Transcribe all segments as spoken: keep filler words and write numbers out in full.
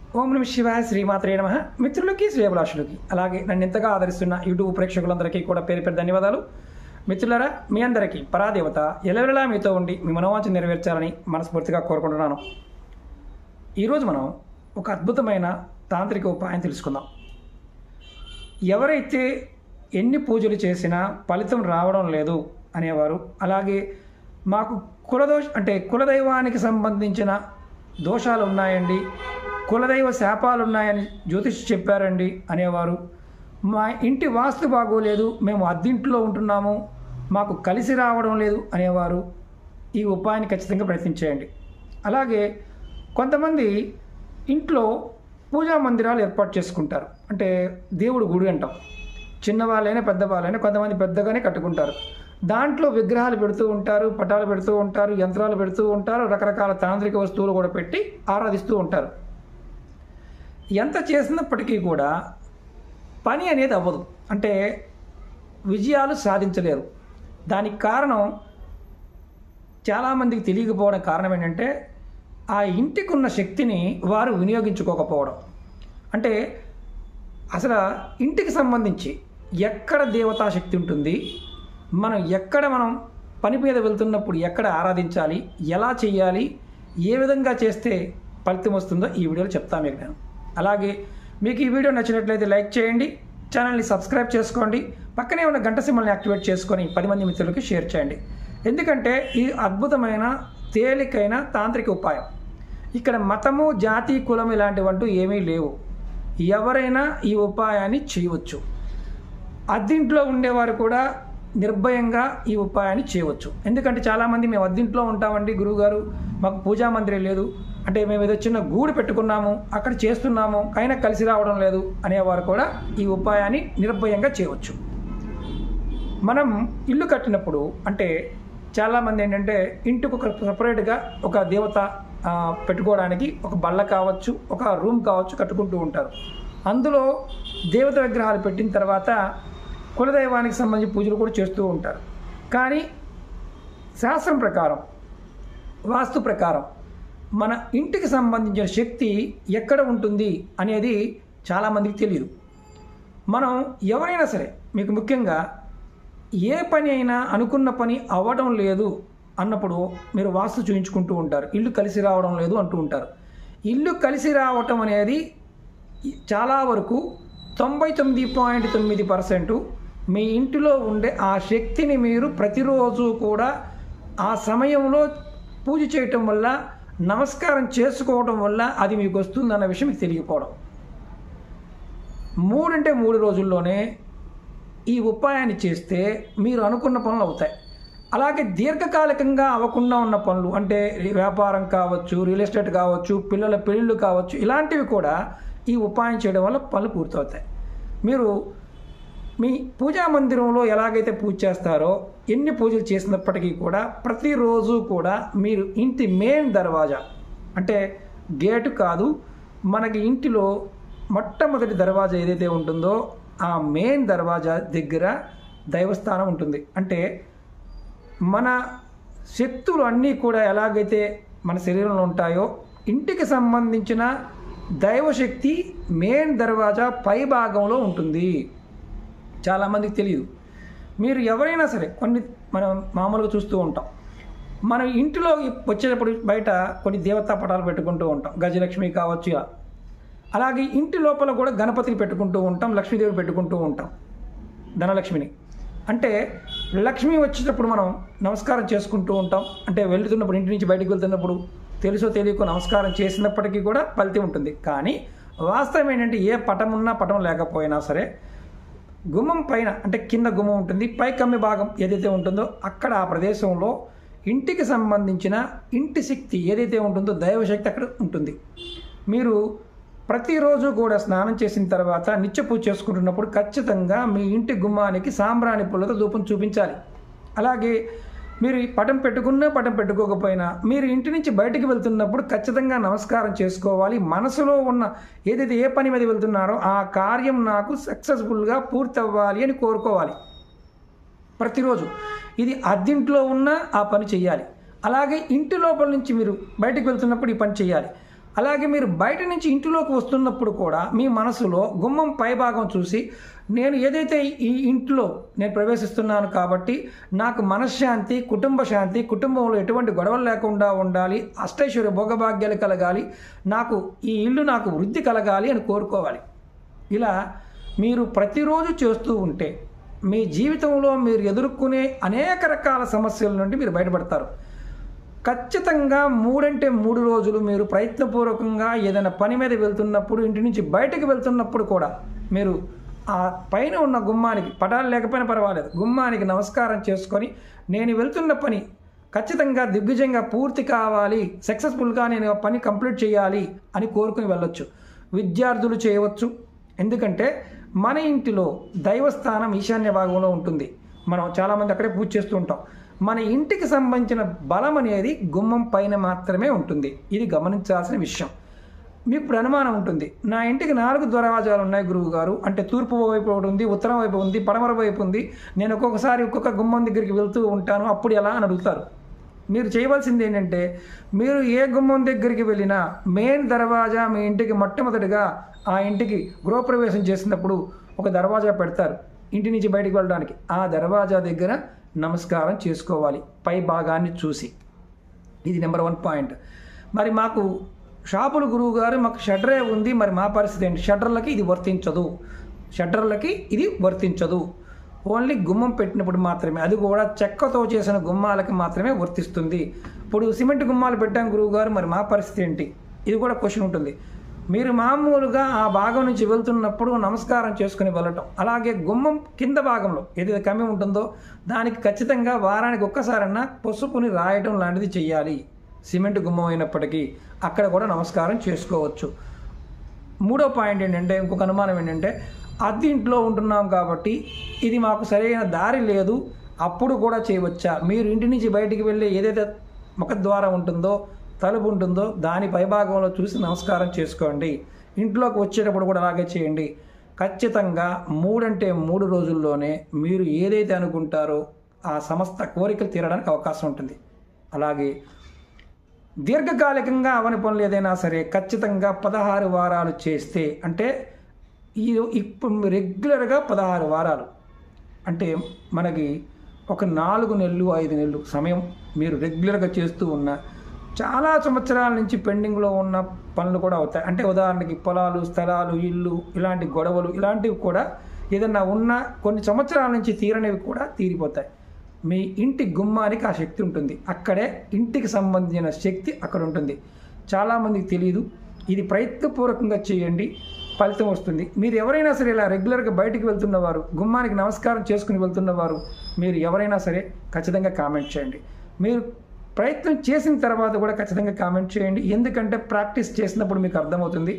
ఓం నమ శివాయ శ్రీమాత్రే నమః. మిత్రులకి శ్రేయభిలాషులకి అలాగే నన్ను ఎంతగా ఆదరిస్తున్న యూట్యూబ్ ప్రేక్షకులందరికీ కూడా పేరు పేరు ధన్యవాదాలు. మిత్రులారా, మీ అందరికీ పరాదేవత ఎలవెలలా మీతో ఉండి మీ మనోవాంఛ నెరవేర్చాలని మనస్ఫూర్తిగా కోరుకుంటున్నాను. ఈరోజు మనం ఒక అద్భుతమైన తాంత్రిక ఉపాయం తెలుసుకుందాం. ఎవరైతే ఎన్ని పూజలు చేసినా ఫలితం రావడం లేదు అనేవారు, అలాగే మాకు కులదోష అంటే కులదైవానికి సంబంధించిన దోషాలు ఉన్నాయండి, కులదైవ శాపాలు ఉన్నాయని జ్యోతిష్ చెప్పారండి అనేవారు, మా ఇంటి వాస్తు బాగోలేదు, మేము అద్దింట్లో ఉంటున్నాము, మాకు కలిసి రావడం లేదు అనేవారు ఈ ఉపాయాన్ని ఖచ్చితంగా ప్రయత్నించేయండి. అలాగే కొంతమంది ఇంట్లో పూజా మందిరాలు ఏర్పాటు చేసుకుంటారు. అంటే దేవుడు గుడి అంటాం. చిన్నవాళ్ళైనా పెద్దవాళ్ళైనా కొంతమంది పెద్దగానే కట్టుకుంటారు. దాంట్లో విగ్రహాలు పెడుతూ ఉంటారు, పటాలు పెడుతూ ఉంటారు, యంత్రాలు పెడుతూ ఉంటారు, రకరకాల తాంత్రిక వస్తువులు కూడా పెట్టి ఆరాధిస్తూ ఉంటారు. ఎంత చేసినప్పటికీ కూడా పని అనేది అవ్వదు, అంటే విజయాలు సాధించలేరు. దానికి కారణం చాలామందికి తెలియకపోవడం కారణం ఏంటంటే ఆ ఇంటికి ఉన్న శక్తిని వారు వినియోగించుకోకపోవడం. అంటే అసలు ఇంటికి సంబంధించి ఎక్కడ దేవతా శక్తి ఉంటుంది, మనం ఎక్కడ మనం పని మీద వెళ్తున్నప్పుడు ఎక్కడ ఆరాధించాలి, ఎలా చేయాలి, ఏ విధంగా చేస్తే ఫలితం వస్తుందో ఈ వీడియోలో చెప్తాను మీకు నేను. అలాగే మీకు ఈ వీడియో నచ్చినట్లయితే లైక్ చేయండి, ఛానల్ని సబ్స్క్రైబ్ చేసుకోండి, పక్కనే ఉన్న గంట సింబల్ని యాక్టివేట్ చేసుకొని పది మంది మిత్రులకి షేర్ చేయండి. ఎందుకంటే ఈ అద్భుతమైన తేలికైన తాంత్రిక ఉపాయం. ఇక్కడ మతము, జాతి, కులం ఇలాంటివంటూ ఏమీ లేవు. ఎవరైనా ఈ ఉపాయాన్ని చేయవచ్చు. అద్దింట్లో ఉండేవారు కూడా నిర్భయంగా ఈ ఉపాయాన్ని చేయవచ్చు. ఎందుకంటే చాలామంది మేము అద్దింట్లో ఉంటామండి గురువుగారు, మాకు పూజా మందిరం లేదు, అంటే మేము ఏదో చిన్న గూడు పెట్టుకున్నాము, అక్కడ చేస్తున్నాము, అయినా కలిసి రావడం లేదు అనేవారు కూడా ఈ ఉపాయాన్ని నిర్భయంగా చేయవచ్చు. మనం ఇల్లు కట్టినప్పుడు అంటే చాలామంది ఏంటంటే ఇంటికి ఒక సపరేట్గా ఒక దేవత పెట్టుకోవడానికి ఒక బల్ల కావచ్చు, ఒక రూమ్ కావచ్చు కట్టుకుంటూ ఉంటారు. అందులో దేవత విగ్రహాలు పెట్టిన తర్వాత కులదైవానికి సంబంధించి పూజలు కూడా చేస్తూ ఉంటారు. కానీ శాస్త్రం ప్రకారం, వాస్తు ప్రకారం మన ఇంటికి సంబంధించిన శక్తి ఎక్కడ ఉంటుంది అనేది చాలామందికి తెలియదు. మనం ఎవరైనా సరే, మీకు ముఖ్యంగా ఏ పని అయినా అనుకున్న పని అవ్వడం లేదు అన్నప్పుడు మీరు వాస్తు చూయించుకుంటూ ఉంటారు, ఇల్లు కలిసి రావడం లేదు అంటూ ఉంటారు. ఇల్లు కలిసి రావటం అనేది చాలా వరకు తొంభై తొమ్మిది పాయింట్ తొమ్మిది పర్సెంట్ మీ ఇంటిలో ఉండే ఆ శక్తిని మీరు ప్రతిరోజు కూడా ఆ సమయంలో పూజ చేయటం వల్ల, నమస్కారం చేసుకోవడం వల్ల అది మీకు వస్తుందన్న విషయం మీకు తెలియకపోవడం. మూడంటే మూడు రోజుల్లోనే ఈ ఉపాయాన్ని చేస్తే మీరు అనుకున్న పనులు అవుతాయి. అలాగే దీర్ఘకాలికంగా అవ్వకుండా ఉన్న పనులు అంటే వ్యాపారం కావచ్చు, రియల్ ఎస్టేట్ కావచ్చు, పిల్లల పెళ్ళిళ్ళు కావచ్చు, ఇలాంటివి కూడా ఈ ఉపాయం చేయడం వల్ల పనులు పూర్తవుతాయి. మీరు మీ పూజా మందిరంలో ఎలాగైతే పూజ చేస్తారో, ఎన్ని పూజలు చేసినప్పటికీ కూడా ప్రతిరోజు కూడా మీరు ఇంటి మెయిన్ దర్వాజా అంటే గేటు కాదు, మనకి ఇంటిలో మొట్టమొదటి దర్వాజా ఏదైతే ఉంటుందో ఆ మెయిన్ దర్వాజా దగ్గర దైవస్థానం ఉంటుంది. అంటే మన శక్తులు అన్నీ కూడా ఎలాగైతే మన శరీరంలో ఉంటాయో, ఇంటికి సంబంధించిన దైవశక్తి మెయిన్ దర్వాజా పై భాగంలో ఉంటుంది. చాలామందికి తెలియదు. మీరు ఎవరైనా సరే కొన్ని మనం మామూలుగా చూస్తూ ఉంటాం, మనం ఇంటిలో వచ్చేటప్పుడు బయట కొన్ని దేవతా పటాలు పెట్టుకుంటూ ఉంటాం, గజలక్ష్మి కావచ్చు ఇలా. అలాగే ఇంటి లోపల కూడా గణపతిని పెట్టుకుంటూ ఉంటాం, లక్ష్మీదేవి పెట్టుకుంటూ ఉంటాం, ధనలక్ష్మిని. అంటే లక్ష్మి వచ్చేటప్పుడు మనం నమస్కారం చేసుకుంటూ ఉంటాం. అంటే వెళ్తున్నప్పుడు, ఇంటి నుంచి బయటకు వెళ్తున్నప్పుడు తెలుసో తెలియకో నమస్కారం చేసినప్పటికీ కూడా ఫలితం ఉంటుంది. కానీ వాస్తవం ఏంటంటే ఏ పటం ఉన్నా పటం లేకపోయినా సరే గుమ్మం పైన అంటే కింద గుమ్మం ఉంటుంది, పై కమ్మి భాగం ఏదైతే ఉంటుందో అక్కడ ఆ ప్రదేశంలో ఇంటికి సంబంధించిన ఇంటి శక్తి ఏదైతే ఉంటుందో దైవశక్తి అక్కడ ఉంటుంది. మీరు ప్రతిరోజు కూడా స్నానం చేసిన తర్వాత నిత్య పూజ చేసుకుంటున్నప్పుడు ఖచ్చితంగా మీ ఇంటి గుమ్మానికి సాంబ్రాణి పుల్లతో ధూపం చూపించాలి. అలాగే మీరు పటం పెట్టుకున్నా పటం పెట్టుకోకపోయినా మీరు ఇంటి నుంచి బయటికి వెళ్తున్నప్పుడు ఖచ్చితంగా నమస్కారం చేసుకోవాలి. మనసులో ఉన్న ఏదైతే ఏ పని మీద వెళ్తున్నారో ఆ కార్యం నాకు సక్సెస్ఫుల్గా పూర్తి అవ్వాలి అని కోరుకోవాలి ప్రతిరోజు. ఇది అద్దింట్లో ఉన్నా ఆ పని చేయాలి. అలాగే ఇంటి లోపల నుంచి మీరు బయటికి వెళ్తున్నప్పుడు ఈ పని చేయాలి. అలాగే మీరు బయట నుంచి ఇంటిలోకి వస్తున్నప్పుడు కూడా మీ మనసులో గుమ్మం పైభాగం చూసి నేను ఏదైతే ఈ ఇంట్లో నేను ప్రవేశిస్తున్నాను కాబట్టి నాకు మనశ్శాంతి, కుటుంబ శాంతి, కుటుంబంలో ఎటువంటి గొడవలు లేకుండా ఉండాలి, అష్టైశ్వర్య భోగభాగ్యాలు కలగాలి, నాకు ఈ ఇల్లు నాకు వృద్ధి కలగాలి అని కోరుకోవాలి. ఇలా మీరు ప్రతిరోజు చేస్తూ ఉంటే మీ జీవితంలో మీరు ఎదుర్కొనే అనేక రకాల సమస్యల నుండి మీరు బయటపడతారు. ఖచ్చితంగా మూడంటే మూడు రోజులు మీరు ప్రయత్నపూర్వకంగా ఏదైనా పని మీద వెళ్తున్నప్పుడు, ఇంటి నుంచి బయటకు వెళ్తున్నప్పుడు కూడా మీరు ఆ పైన ఉన్న గుమ్మానికి, పటాలు లేకపోయినా పర్వాలేదు, గుమ్మానికి నమస్కారం చేసుకొని నేను వెళ్తున్న పని ఖచ్చితంగా దిగ్విజయంగా పూర్తి కావాలి, సక్సెస్ఫుల్గా నేను పని కంప్లీట్ చేయాలి అని కోరుకుని వెళ్ళొచ్చు. విద్యార్థులు చేయవచ్చు. ఎందుకంటే మన ఇంటిలో దైవస్థానం ఈశాన్య భాగంలో ఉంటుంది. మనం చాలామంది అక్కడే పూజ చేస్తూ ఉంటాం. మన ఇంటికి సంబంధించిన బలం అనేది గుమ్మం పైన మాత్రమే ఉంటుంది. ఇది గమనించాల్సిన విషయం. మీకు ఇప్పుడు అనుమానం ఉంటుంది, నా ఇంటికి నాలుగు దర్వాజాలు ఉన్నాయి గురువు గారు, అంటే తూర్పు వైపు ఒకటి ఉంది, ఉత్తరం వైపు ఉంది, పడమర వైపు ఉంది, నేను ఒక్కొక్కసారి ఒక్కొక్క గుమ్మం దగ్గరికి వెళ్తూ ఉంటాను, అప్పుడు ఎలా అని అడుగుతారు. మీరు చేయవలసింది ఏంటంటే, మీరు ఏ గుమ్మం దగ్గరికి వెళ్ళినా మెయిన్ దర్వాజా మీ ఇంటికి మొట్టమొదటిగా ఆ ఇంటికి గృహప్రవేశం చేసినప్పుడు ఒక దర్వాజా పెడతారు ఇంటి నుంచి బయటికి వెళ్ళడానికి. ఆ దర్వాజా దగ్గర నమస్కారం చేసుకోవాలి పై భాగాన్ని చూసి. ఇది నెంబర్ వన్ పాయింట్. మరి మాకు షాపులు గురువు గారు మాకు షట్టరే ఉంది, మరి మా పరిస్థితి ఏంటి? షట్టర్లకి ఇది వర్తించదు. షట్టర్లకి ఇది వర్తించదు. ఓన్లీ గుమ్మం పెట్టినప్పుడు మాత్రమే, అది కూడా చెక్కతో చేసిన గుమ్మాలకి మాత్రమే వర్తిస్తుంది. ఇప్పుడు సిమెంట్ గుమ్మాలు పెట్టాం గురువు గారు, మరి మా పరిస్థితి ఏంటి? ఇది కూడా క్వశ్చన్ ఉంటుంది. మీరు మామూలుగా ఆ భాగం నుంచి వెళ్తున్నప్పుడు నమస్కారం చేసుకుని వెళ్ళటం. అలాగే గుమ్మం కింద భాగంలో ఏదైతే కమ్మి ఉంటుందో దానికి ఖచ్చితంగా వారానికి ఒక్కసారన్నా పసుపుని రాయటం లాంటిది చెయ్యాలి. సిమెంట్ గుమ్మం అయినప్పటికీ అక్కడ కూడా నమస్కారం చేసుకోవచ్చు. మూడో పాయింట్ ఏంటంటే, ఇంకొక అనుమానం ఏంటంటే, అద్దె ఇంట్లో ఉంటున్నాం కాబట్టి ఇది మాకు సరైన దారి లేదు, అప్పుడు కూడా చేయవచ్చా? మీరు ఇంటి నుంచి బయటికి వెళ్ళే ఏదైతే ముఖద్వారం ఉంటుందో, తలుపు ఉంటుందో దాని పైభాగంలో చూసి నమస్కారం చేసుకోండి. ఇంట్లోకి వచ్చేటప్పుడు కూడా అలాగే చేయండి. ఖచ్చితంగా మూడంటే మూడు రోజుల్లోనే మీరు ఏదైతే అనుకుంటారో ఆ సమస్త కోరికలు తీరడానికి అవకాశం ఉంటుంది. అలాగే దీర్ఘకాలికంగా అవని పనులు ఏదైనా సరే ఖచ్చితంగా పదహారు వారాలు చేస్తే, అంటే ఈ ఇప్పుడు రెగ్యులర్గా పదహారు వారాలు అంటే మనకి ఒక నాలుగు నెలలు ఐదు నెలలు సమయం మీరు రెగ్యులర్గా చేస్తూ ఉన్న చాలా సంవత్సరాల నుంచి పెండింగ్లో ఉన్న పనులు కూడా అవుతాయి. అంటే ఉదాహరణకి పొలాలు, స్థలాలు, ఇల్లు, ఇలాంటి గొడవలు ఇలాంటివి కూడా ఏదన్నా ఉన్న కొన్ని సంవత్సరాల నుంచి తీరనివి కూడా తీరిపోతాయి. మీ ఇంటి గుమ్మానికి ఆ శక్తి ఉంటుంది. అక్కడే ఇంటికి సంబంధించిన శక్తి అక్కడ ఉంటుంది. చాలామందికి తెలియదు. ఇది ప్రయత్నపూర్వకంగా చేయండి, ఫలితం వస్తుంది. మీరు ఎవరైనా సరే ఇలా రెగ్యులర్గా బయటికి వెళ్తున్నవారు, గుమ్మానికి నమస్కారం చేసుకుని వెళ్తున్నవారు, మీరు ఎవరైనా సరే ఖచ్చితంగా కామెంట్ చేయండి. మీరు ప్రయత్నం చేసిన తర్వాత కూడా ఖచ్చితంగా కామెంట్ చేయండి. ఎందుకంటే ప్రాక్టీస్ చేసినప్పుడు మీకు అర్థమవుతుంది.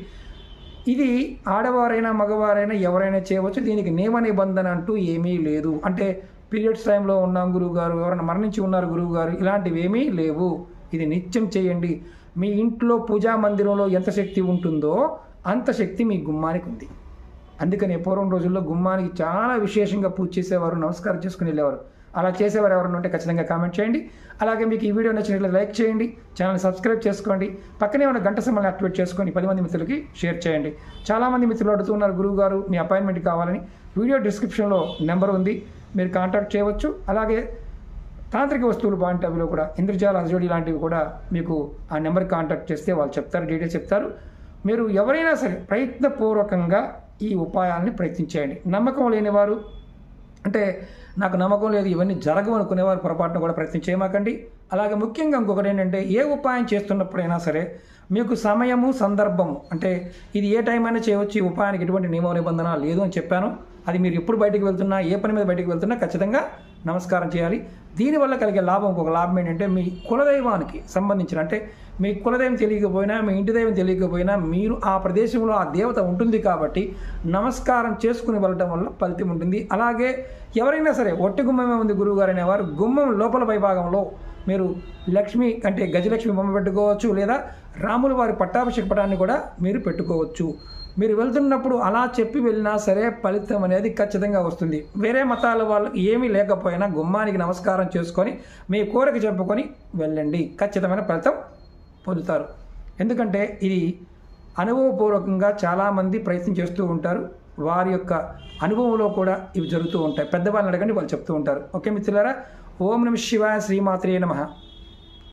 ఇది ఆడవారైనా మగవారైనా ఎవరైనా చేయవచ్చు. దీనికి నియమ నిబంధన అంటూ ఏమీ లేదు. అంటే పీరియడ్స్ టైంలో ఉన్నాం గురువు గారు, ఎవరైనా మరణించి ఉన్నారు గురువు గారు, ఇలాంటివి ఏమీ లేవు. ఇది నిత్యం చేయండి. మీ ఇంట్లో పూజా మందిరంలో ఎంత శక్తి ఉంటుందో అంత శక్తి మీ గుమ్మానికి ఉంది. అందుకని పూర్వం రోజుల్లో గుమ్మానికి చాలా విశేషంగా పూజ చేసేవారు, నమస్కారం చేసుకుని వెళ్ళేవారు. అలా చేసేవారు ఎవరైనా ఉంటే ఖచ్చితంగా కామెంట్ చేయండి. అలాగే మీకు ఈ వీడియో నచ్చినట్లయితే లైక్ చేయండి, ఛానల్ని సబ్స్క్రైబ్ చేసుకోండి, పక్కనే ఉన్న గంట సింబల్ని యాక్టివేట్ చేసుకొని పది మంది మిత్రులకి షేర్ చేయండి. చాలామంది మిత్రులు అడుగుతున్నారు గురువు గారు మీ అపాయింట్మెంట్ కావాలని. వీడియో డిస్క్రిప్షన్లో నెంబర్ ఉంది, మీరు కాంటాక్ట్ చేయవచ్చు. అలాగే తాంత్రిక వస్తువులు పాయింట్ ఆఫ్ వ్యూలో కూడా ఇంద్రజాల అజోడి లాంటివి కూడా మీకు ఆ నెంబర్కి కాంటాక్ట్ చేస్తే వాళ్ళు చెప్తారు, డీటెయిల్స్ చెప్తారు. మీరు ఎవరైనా సరే ప్రయత్నపూర్వకంగా ఈ ఉపాయాలని ప్రయత్నించేయండి. నమ్మకం లేనివారు, అంటే నాకు నమ్మకం లేదు ఇవన్నీ జరగవు అనుకునేవారు పొరపాటున కూడా ప్రయత్నం చేయమాకండి. అలాగే ముఖ్యంగా ఇంకొకటి ఏంటంటే, ఏ ఉపాయం చేస్తున్నప్పుడైనా సరే మీకు సమయము, సందర్భము, అంటే ఇది ఏ టైం అయినా చేయవచ్చు, ఈ ఉపాయానికి ఎటువంటి నియమ నిబంధన లేదు అని చెప్పాను. అది మీరు ఎప్పుడు బయటికి వెళ్తున్నా, ఏ పని మీద బయటికి వెళ్తున్నా ఖచ్చితంగా నమస్కారం చేయాలి. దీనివల్ల కలిగే లాభం, ఇంకొక లాభం ఏంటంటే, మీ కులదైవానికి సంబంధించిన, అంటే మీ కులదైవం తెలియకపోయినా, మీ ఇంటి దైవం తెలియకపోయినా, మీరు ఆ ప్రదేశంలో ఆ దేవత ఉంటుంది కాబట్టి నమస్కారం చేసుకుని వెళ్ళడం వల్ల ఫలితం ఉంటుంది. అలాగే ఎవరైనా సరే ఒట్టి గుమ్మమే ఉంది గురువుగారు అనేవారు, గుమ్మం లోపల పైభాగంలో మీరు లక్ష్మి అంటే గజలక్ష్మి బొమ్మ పెట్టుకోవచ్చు, లేదా రాముల వారి పట్టాభిషేక పటాన్ని కూడా మీరు పెట్టుకోవచ్చు. మీరు వెళ్తున్నప్పుడు అలా చెప్పి వెళ్ళినా సరే ఫలితం అనేది ఖచ్చితంగా వస్తుంది. వేరే మతాల వాళ్ళకి ఏమీ లేకపోయినా గుమ్మానికి నమస్కారం చేసుకొని మీ కోరిక చెప్పుకొని వెళ్ళండి, ఖచ్చితమైన ఫలితం పొందుతారు. ఎందుకంటే ఇది అనుభవపూర్వకంగా చాలామంది ప్రయత్నం చేస్తూ ఉంటారు. వారి యొక్క అనుభవంలో కూడా ఇవి జరుగుతూ ఉంటాయి. పెద్దవాళ్ళని అడగండి, వాళ్ళు చెప్తూ ఉంటారు. ఓకే మిత్రులారా, ఓం నమః శివాయ, శ్రీమాత్రే నమః.